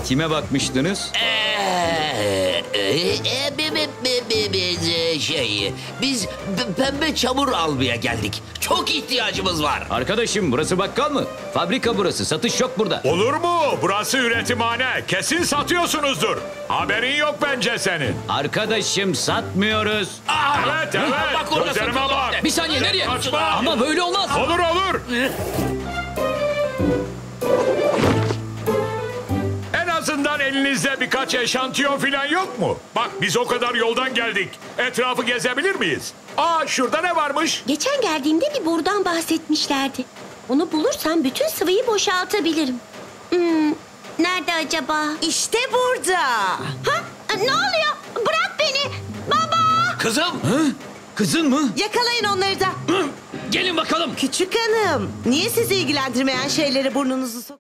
Kime bakmıştınız? Biz pembe çamur almaya geldik. Çok ihtiyacımız var. Arkadaşım burası bakkal mı? Fabrika burası. Satış yok burada. Olur mu? Burası üretimhane. Kesin satıyorsunuzdur. Haberin yok bence senin. Arkadaşım satmıyoruz. Evet evet. Bak orada Gözlerime satılıyor bak. işte. Bir saniye nereye? Kaçma. Ama böyle olmaz. Olur olur. En azından elinizde birkaç eşantiyon falan yok mu? Bak biz o kadar yoldan geldik. Etrafı gezebilir miyiz? Aa şurada ne varmış? Geçen geldiğimde bir borudan bahsetmişlerdi. Onu bulursam bütün sıvıyı boşaltabilirim. Nerede acaba? İşte burada. Ha? Ne oluyor? Bırak beni. Baba! Kızım. Kızın mı? Yakalayın onları da. Gelin bakalım. Küçük hanım, niye sizi ilgilendirmeyen şeyleri burnunuzu sok...